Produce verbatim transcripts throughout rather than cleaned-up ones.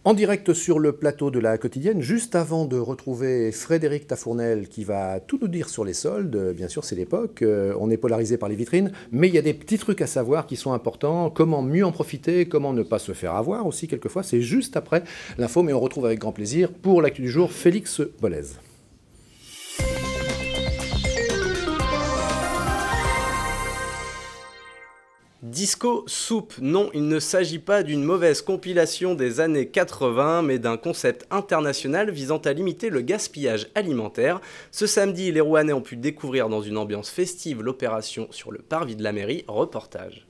En direct sur le plateau de la quotidienne, juste avant de retrouver Frédéric Tafournel qui va tout nous dire sur les soldes. Bien sûr, c'est l'époque, euh, on est polarisé par les vitrines, mais il y a des petits trucs à savoir qui sont importants. Comment mieux en profiter, comment ne pas se faire avoir aussi quelquefois. C'est juste après l'info, mais on retrouve avec grand plaisir pour l'actu du jour Félix Bollez. Disco Soup, non, il ne s'agit pas d'une mauvaise compilation des années quatre-vingts, mais d'un concept international visant à limiter le gaspillage alimentaire. Ce samedi, les Rouennais ont pu découvrir dans une ambiance festive l'opération sur le parvis de la mairie. Reportage.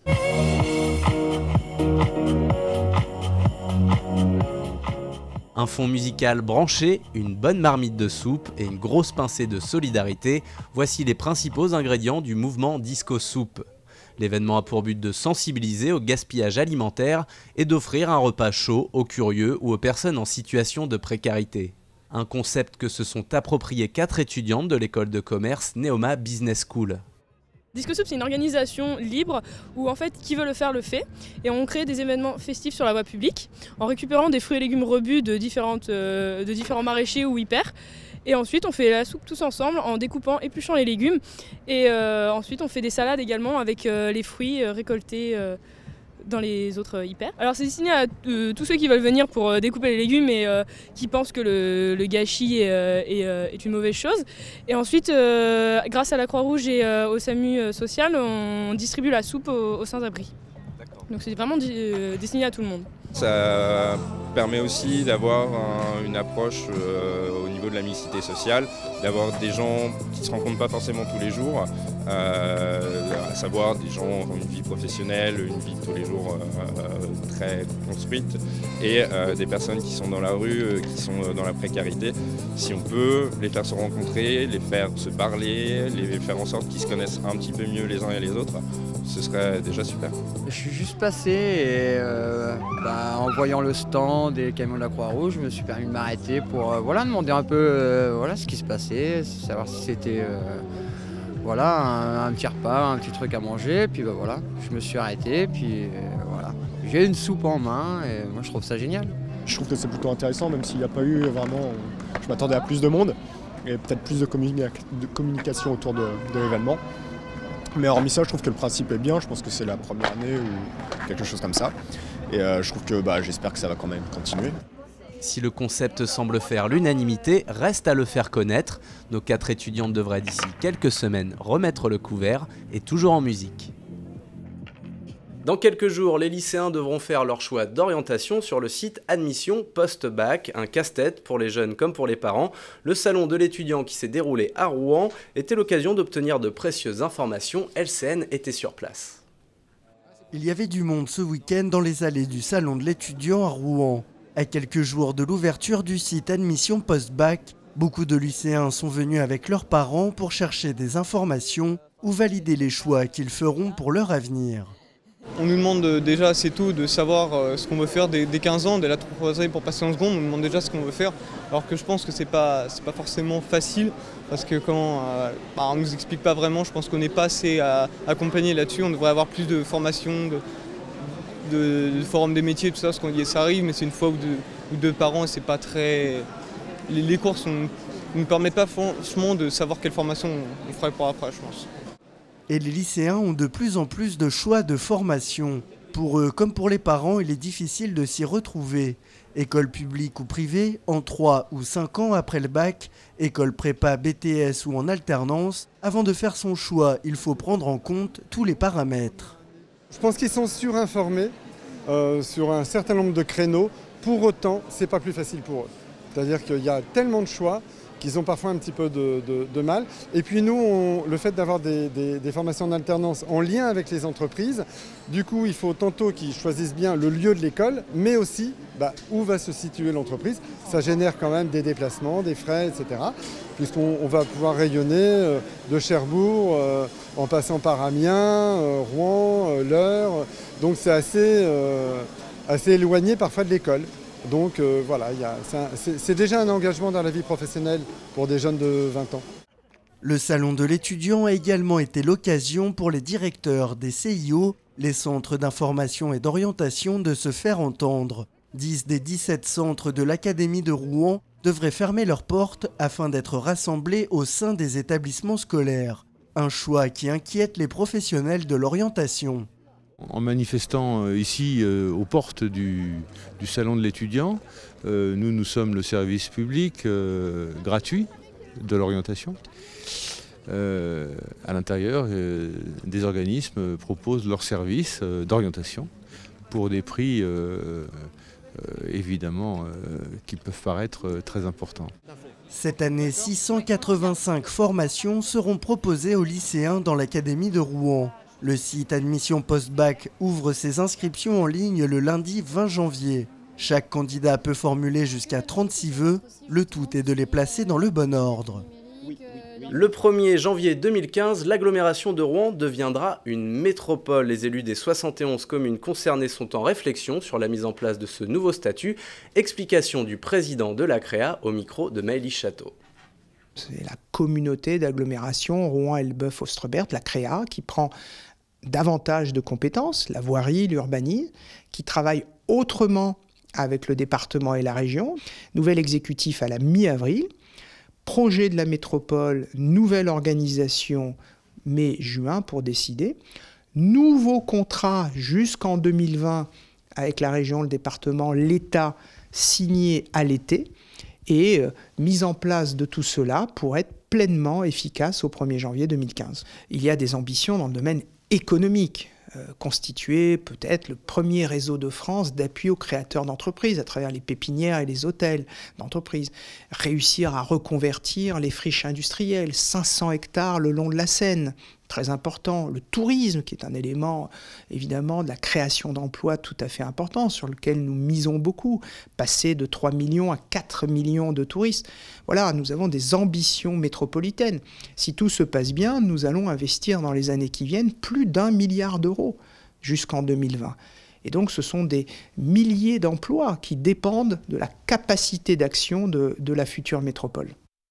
Un fond musical branché, une bonne marmite de soupe et une grosse pincée de solidarité, voici les principaux ingrédients du mouvement Disco Soup. L'événement a pour but de sensibiliser au gaspillage alimentaire et d'offrir un repas chaud aux curieux ou aux personnes en situation de précarité. Un concept que se sont appropriés quatre étudiantes de l'école de commerce Neoma Business School. Disco Soup, c'est une organisation libre où en fait qui veut le faire le fait, et on crée des événements festifs sur la voie publique en récupérant des fruits et légumes rebus de, différentes, euh, de différents maraîchers ou hyper. Et ensuite on fait la soupe tous ensemble en découpant, épluchant les légumes, et euh, ensuite on fait des salades également avec euh, les fruits euh, récoltés euh, dans les autres hyper. Alors c'est destiné à euh, tous ceux qui veulent venir pour euh, découper les légumes et euh, qui pensent que le, le gâchis est, euh, est, euh, est une mauvaise chose. Et ensuite, euh, grâce à la Croix-Rouge et euh, au SAMU social, on distribue la soupe aux, aux sans-abri. Donc c'est vraiment euh, destiné à tout le monde. Ça permet aussi d'avoir un, une approche euh, au niveau de la mixité sociale, d'avoir des gens qui ne se rencontrent pas forcément tous les jours, euh, à savoir des gens qui ont une vie professionnelle, une vie de tous les jours euh, très construite, et euh, des personnes qui sont dans la rue, euh, qui sont dans la précarité. Si on peut les faire se rencontrer, les faire se parler, les faire en sorte qu'ils se connaissent un petit peu mieux les uns et les autres, ce serait déjà super. Je suis juste passé et euh, bah, en voyant le stand des camions de la Croix-Rouge, je me suis permis de m'arrêter pour euh, voilà, demander un peu euh, voilà, ce qui se passait, savoir si c'était euh, voilà, un, un petit repas, un petit truc à manger. Puis bah, voilà, je me suis arrêté, puis euh, voilà. J'ai une soupe en main et moi je trouve ça génial. Je trouve que c'est plutôt intéressant, même s'il n'y a pas eu vraiment... Je m'attendais à plus de monde et peut-être plus de, communica de communication autour de, de l'événement. Mais hormis ça, je trouve que le principe est bien. Je pense que c'est la première année ou quelque chose comme ça. Et euh, je trouve que bah, j'espère que ça va quand même continuer. Si le concept semble faire l'unanimité, reste à le faire connaître. Nos quatre étudiantes devraient d'ici quelques semaines remettre le couvert, et toujours en musique. Dans quelques jours, les lycéens devront faire leur choix d'orientation sur le site Admission Post-Bac, un casse-tête pour les jeunes comme pour les parents. Le salon de l'étudiant qui s'est déroulé à Rouen était l'occasion d'obtenir de précieuses informations. L C N était sur place. Il y avait du monde ce week-end dans les allées du salon de l'étudiant à Rouen. À quelques jours de l'ouverture du site Admission Post-Bac, beaucoup de lycéens sont venus avec leurs parents pour chercher des informations ou valider les choix qu'ils feront pour leur avenir. On nous demande déjà assez tôt de savoir ce qu'on veut faire dès quinze ans, dès la troisième pour passer en seconde, on nous demande déjà ce qu'on veut faire, alors que je pense que c'est pas, c'est pas forcément facile, parce que quand euh, bah, on nous explique pas vraiment, je pense qu'on n'est pas assez à, accompagné là-dessus, on devrait avoir plus de formation, de, de, de forum des métiers, tout ça, parce qu'on dit ça arrive, mais c'est une fois ou deux, ou deux par an et c'est pas très... Les, les cours ne nous permettent pas franchement de savoir quelle formation on ferait pour après, je pense. Et les lycéens ont de plus en plus de choix de formation. Pour eux, comme pour les parents, il est difficile de s'y retrouver. École publique ou privée, en trois ou cinq ans après le bac, école prépa, B T S ou en alternance, avant de faire son choix, il faut prendre en compte tous les paramètres. Je pense qu'ils sont surinformés euh, sur un certain nombre de créneaux. Pour autant, ce n'est pas plus facile pour eux. C'est-à-dire qu'il y a tellement de choix qu'ils ont parfois un petit peu de, de, de mal. Et puis nous, on, le fait d'avoir des, des, des formations en alternance en lien avec les entreprises, du coup, il faut tantôt qu'ils choisissent bien le lieu de l'école, mais aussi bah, où va se situer l'entreprise. Ça génère quand même des déplacements, des frais, et cetera. Puisqu'on on va pouvoir rayonner euh, de Cherbourg, euh, en passant par Amiens, euh, Rouen, euh, l'Eure. Donc c'est assez, euh, assez éloigné parfois de l'école. Donc euh, voilà, c'est déjà un engagement dans la vie professionnelle pour des jeunes de vingt ans. Le salon de l'étudiant a également été l'occasion pour les directeurs des C I O, les centres d'information et d'orientation, de se faire entendre. dix des dix-sept centres de l'Académie de Rouen devraient fermer leurs portes afin d'être rassemblés au sein des établissements scolaires. Un choix qui inquiète les professionnels de l'orientation. En manifestant euh, ici euh, aux portes du, du salon de l'étudiant, euh, nous, nous sommes le service public euh, gratuit de l'orientation. Euh, à l'intérieur, euh, des organismes proposent leurs services euh, d'orientation pour des prix euh, euh, évidemment euh, qui peuvent paraître euh, très importants. Cette année, six cent quatre-vingt-cinq formations seront proposées aux lycéens dans l'Académie de Rouen. Le site Admission Post-Bac ouvre ses inscriptions en ligne le lundi vingt janvier. Chaque candidat peut formuler jusqu'à trente-six vœux. Le tout est de les placer dans le bon ordre. Le premier janvier deux mille quinze, l'agglomération de Rouen deviendra une métropole. Les élus des soixante et onze communes concernées sont en réflexion sur la mise en place de ce nouveau statut. Explication du président de la Créa au micro de Maëlys Château. C'est la communauté d'agglomération Rouen-Elbeuf-Ostrebert, la Créa, qui prend davantage de compétences, la voirie, l'urbanisme, qui travaille autrement avec le département et la région. Nouvel exécutif à la mi-avril. Projet de la métropole, nouvelle organisation mai-juin pour décider. Nouveau contrat jusqu'en deux mille vingt avec la région, le département, l'État signé à l'été. Et euh, mise en place de tout cela pour être pleinement efficace au premier janvier deux mille quinze. Il y a des ambitions dans le domaine économique, euh, constituer peut-être le premier réseau de France d'appui aux créateurs d'entreprises à travers les pépinières et les hôtels d'entreprises. Réussir à reconvertir les friches industrielles, cinq cents hectares le long de la Seine, très important. Le tourisme, qui est un élément évidemment de la création d'emplois tout à fait important, sur lequel nous misons beaucoup. Passer de trois millions à quatre millions de touristes. Voilà, nous avons des ambitions métropolitaines. Si tout se passe bien, nous allons investir dans les années qui viennent plus d'un milliard d'euros jusqu'en deux mille vingt. Et donc ce sont des milliers d'emplois qui dépendent de la capacité d'action de, de la future métropole.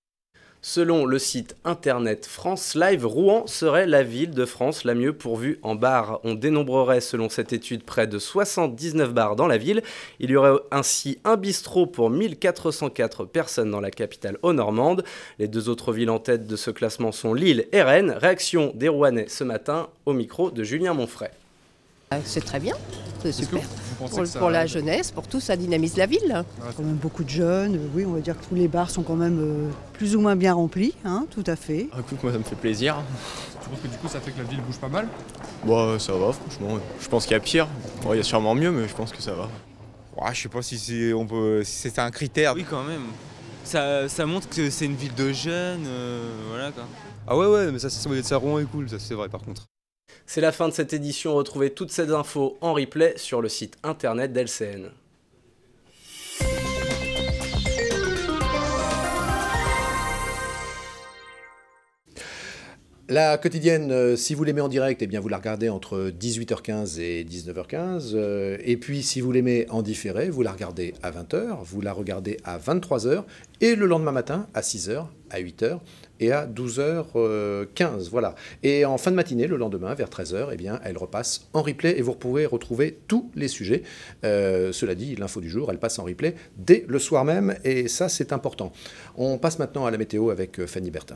Selon le site internet France Live, Rouen serait la ville de France la mieux pourvue en bars. On dénombrerait selon cette étude près de soixante-dix-neuf bars dans la ville. Il y aurait ainsi un bistrot pour mille quatre cent quatre personnes dans la capitale haut-normande. Les deux autres villes en tête de ce classement sont Lille et Rennes. Réaction des Rouennais ce matin au micro de Julien Monfray. C'est très bien, c'est super. Pour, ça... pour la jeunesse, pour tout, ça dynamise la ville. Ouais, quand même beaucoup de jeunes, oui, on va dire que tous les bars sont quand même euh, plus ou moins bien remplis, hein, tout à fait. Ah, écoute, moi ça me fait plaisir. Tu penses que du coup ça fait que la ville bouge pas mal? Bah ça va, franchement. Je pense qu'il y a pire. Bon, il y a sûrement mieux, mais je pense que ça va. Ouais, je sais pas si c'est on peut, si c'est un critère. Oui, quand même. Ça, ça montre que c'est une ville de jeunes, euh, voilà quoi. Ah ouais, ouais, mais ça, c'est ça, Rouen est cool, ça c'est vrai par contre. C'est la fin de cette édition. Retrouvez toutes ces infos en replay sur le site internet d'L C N. La quotidienne, euh, si vous l'aimez en direct, eh bien vous la regardez entre dix-huit heures quinze et dix-neuf heures quinze. Euh, et puis si vous l'aimez en différé, vous la regardez à vingt heures, vous la regardez à vingt-trois heures et le lendemain matin à six heures, à huit heures et à douze heures quinze. Voilà. Et en fin de matinée, le lendemain, vers treize heures, eh bien, elle repasse en replay et vous pouvez retrouver tous les sujets. Euh, cela dit, l'info du jour, elle passe en replay dès le soir même et ça, c'est important. On passe maintenant à la météo avec Fanny Bertin.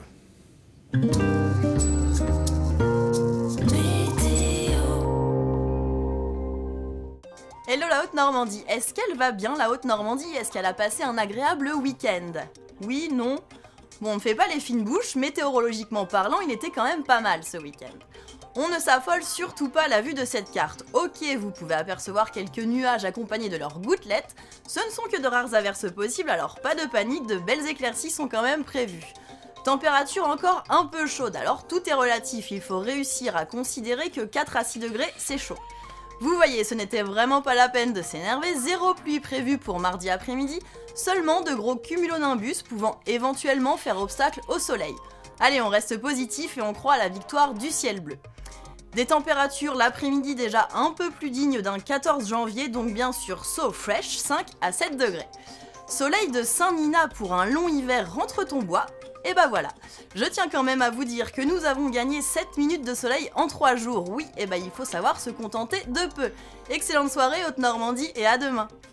Hello la Haute-Normandie, est-ce qu'elle va bien la Haute-Normandie? Est-ce qu'elle a passé un agréable week-end? Oui, non? Bon, on ne fait pas les fines bouches, météorologiquement parlant, il était quand même pas mal ce week-end. On ne s'affole surtout pas à la vue de cette carte. Ok, vous pouvez apercevoir quelques nuages accompagnés de leurs gouttelettes, ce ne sont que de rares averses possibles, alors pas de panique, de belles éclaircies sont quand même prévues. Température encore un peu chaude, alors tout est relatif, il faut réussir à considérer que quatre à six degrés, c'est chaud. Vous voyez, ce n'était vraiment pas la peine de s'énerver, zéro pluie prévue pour mardi après-midi, seulement de gros cumulonimbus pouvant éventuellement faire obstacle au soleil. Allez, on reste positif et on croit à la victoire du ciel bleu. Des températures l'après-midi déjà un peu plus dignes d'un quatorze janvier, donc bien sûr so fresh, cinq à sept degrés. Soleil de Saint-Nina pour un long hiver rentre ton bois. Et bah voilà, je tiens quand même à vous dire que nous avons gagné sept minutes de soleil en trois jours. Oui, et bah il faut savoir se contenter de peu. Excellente soirée Haute-Normandie et à demain.